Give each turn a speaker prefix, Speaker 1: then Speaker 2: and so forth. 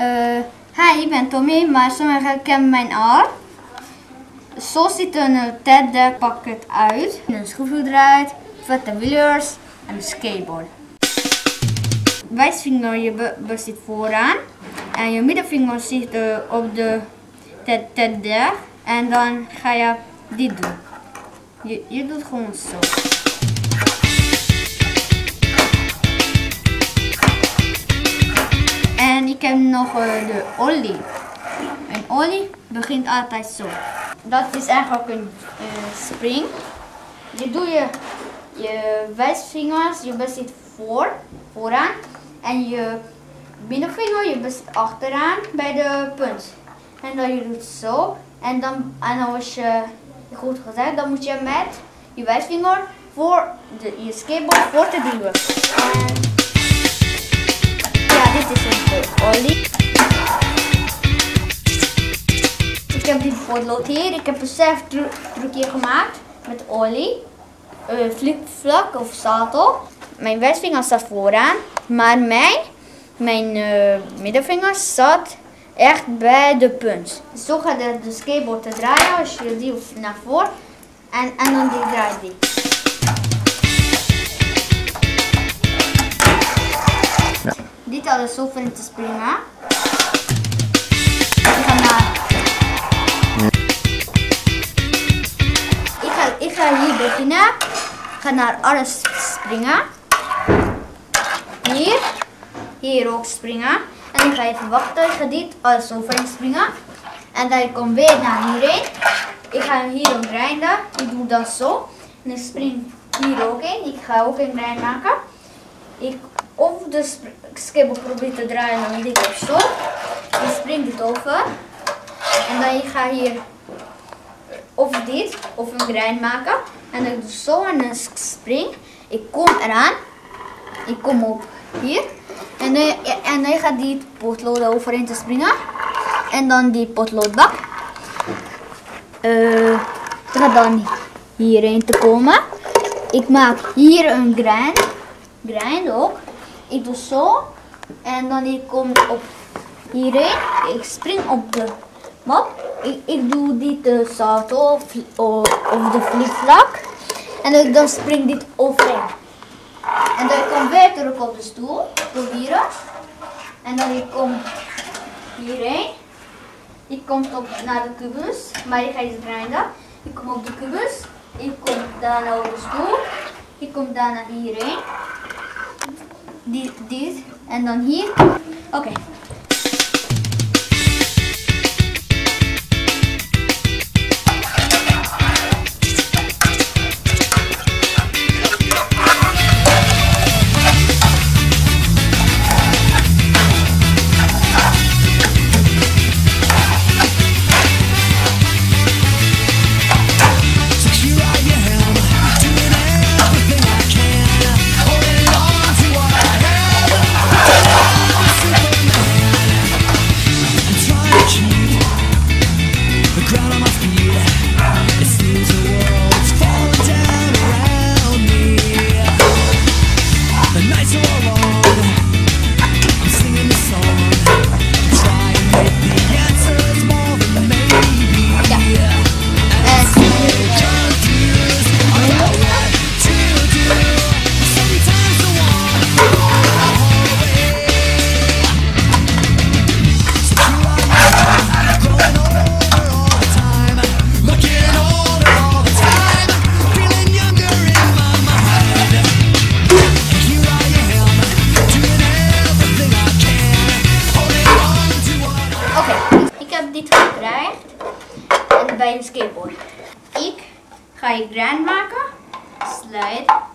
Speaker 1: Hi, ik ben Tommy, maar sommigen kennen mijn al. Zo ziet een TED-pakket uit. Een schroevendraad, vette wielers en een skateboard. Wijsvinger je zit vooraan en je middenvinger zit op de TED en dan ga je dit doen. Je doet gewoon zo. En ik heb nog de ollie. Een ollie begint altijd zo. Dat is eigenlijk een spring. Je doet je wijsvingers, je zit vooraan. En je middenvinger, je zit achteraan bij de punt. En dan je doet zo. En dan als je goed gezegd, dan moet je met je wijsvinger voor je skateboard voor te duwen. Ja, dit is een ollie. Ik heb dit potlood hier. Ik heb een zelf trucje gemaakt met olie, flipflak of salto. Mijn wijsvinger staat vooraan, maar mijn middenvinger staat echt bij de punt. Zo gaat de skateboard te draaien als je die naar voren en dan draait die. Ja. Dit alles zo voor in te springen. Ik ga hier beginnen. Ik ga naar alles springen. Hier ook springen. En ik ga even wachten. Ik ga dit alles overheen springen. En dan kom ik weer naar hierheen. Ik ga hier een grinden. Ik doe dat zo. En ik spring hier ook in. Ik ga ook een grind maken. Ik over de skateboard probeer te draaien. Dan doe ik ook zo. Ik spring dit over. En dan ik ga hier over dit, of een grind maken. En dan doe ik zo en dan spring. Ik kom eraan. Ik kom op hier. En dan gaat die potlood overheen te springen. En dan die potloodbak. Gaat dan hierheen te komen. Ik maak hier een grind ook. Ik doe zo. En dan ik kom op hierheen. Ik spring op de map. Ik doe dit salto of de flipflak. En dan spring dit overheen. En dan kom ik weer terug op de stoel. Proberen. En dan ik kom hierheen. Ik kom naar de kubus. Maar ik ga eens grinden. Ik kom op de kubus. Ik kom daarna op de stoel. Ik kom daarna hierheen. Dit. En dan hier. Oké. Dit gekregen en bij een skateboard. Ik ga je grind maken, slide.